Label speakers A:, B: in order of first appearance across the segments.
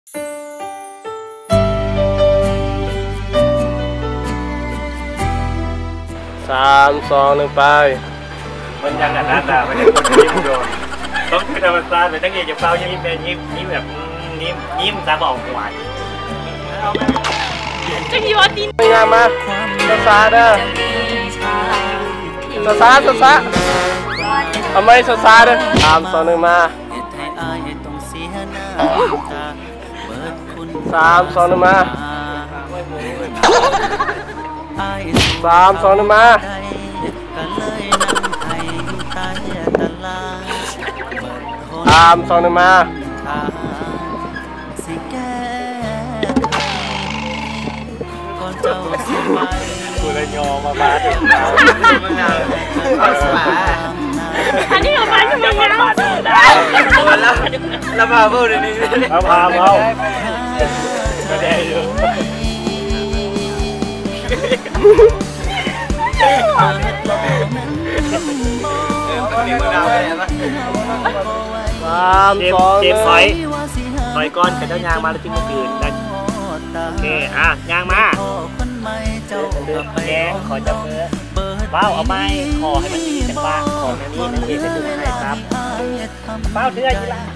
A: 3 2 1ไป
B: มันยังหน้าตาไม่ได้คนยิ้มโดนต้องคือธรรมชาติไปตั้งใจจะเฝ้ายิ้มเป็นยิ้มแบบยิ้มตาบอกหวาน
C: จะกี่วันตีน
A: งามมาซาเด้อซาทำไมซาเด้อ3 2 1มา3 2 1มา3 2 1มา3 2 1มา
B: กูเลยยอมมาบ้าน
C: อันนี้ออกมาทำไมนะ
B: แล้วพาเบอร์เดี๋ยวนี้แล้วพาเบาก็ได้อยู่เจ็บถอยก้อนกับเจ้ายางมาแล้วจิ้มมาคืนได้โอเคยางมาแกงขอจับมือว้าวเอาไม้ขอให้มันดีจังบ้างขอให้มีนั่นเองจะดูให้ครับเป้าเดือดยี่ละ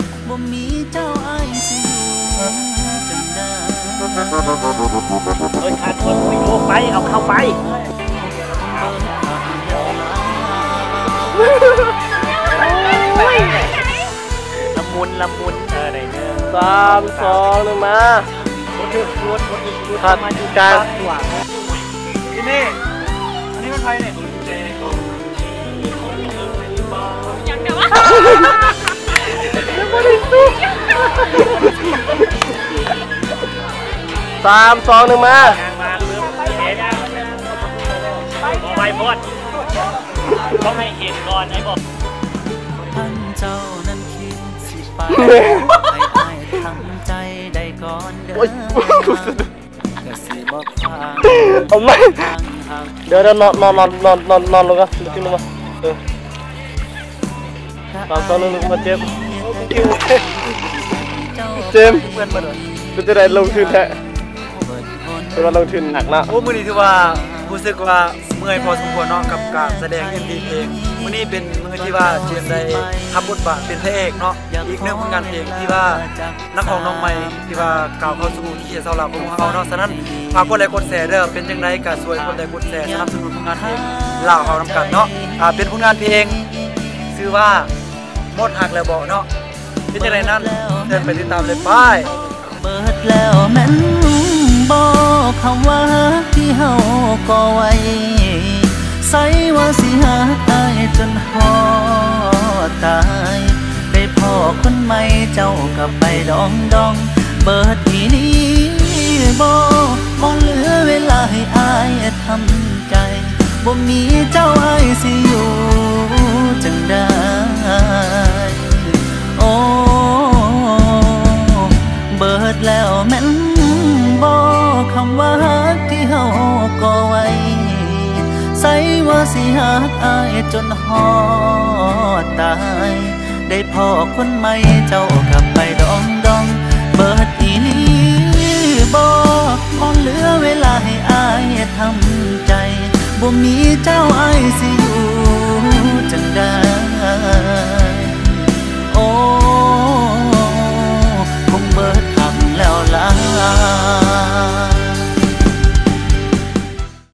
B: โดยขาดคนคุยโยกไปเอาเข้าไปละมุนอะไรเนี่ย
A: 3 2 1มา
B: ขัดการที่นี่อันนี้มันใครเนี่ย
C: ยังเดี๋ยววะ
A: 3 2 1มา
B: ไปพอดต้องให้เห็นก่อนไอ้บอก
A: เอาไหมเดี๋ยวนอนลงกันขึ้นลงมา3 2 1มาเจ็บเป็นจะได้ลงทุนแท้เป็นว่าลงทุนหนักนะ
D: โอ้มื้อนี้ถือว่ารู้สึกว่าเมื่อยพอสมควรเนาะกับการแสดงMVเพลงมื้อนี้เป็นมื้อที่ว่าเจมได้ทำบทบาทเป็นพระเอกเนาะอีกหนึ่งผลงานเพลงที่ว่านักร้องน้องใหม่ที่ว่าก้าวเข้าสู่ที่จะเศร้าหลับของเขาเนาะฉะนั้นฝากกดไลค์กดแชร์เด้อเป็นจังไดก็ช่วยกดไลค์กดแชร์สนับสนุนผลงานเพลงลาวเฮานำกันเนาะเป็นผลงานเพลงชื่อว่าหมดหักแล้วบ่เนาะเป็นจังไดนั้นเดินไปติดตามเลยไป
E: เบิดแล้วแม่นบ่คำว่าที่เฮาก่อไว้ใส่ว่าสิหักอายจนฮอดตายได้พ่อคนใหม่เจ้ากับไปดองเบิดอีนี้บ่เหลือเวลาให้อายทำใจบ่มีเจ้าอายสิอยู่จังได้โอ้เบิดแล้วแม่นบ่คำว่าฮักที่เฮาก่อไว้ใส่ว่าสิฮักอายจนฮอดตายได้พ่อคนใหม่เจ้ากลับไปดองเบิดอีหลีบ่เหลือเวลาให้อายทำใจบ่มีเจ้าอายสิ